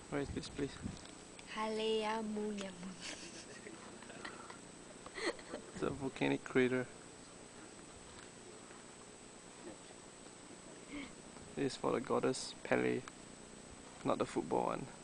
Where is this place? Haleamunyamun. It's a volcanic crater. This is for the goddess Pele, not the football one.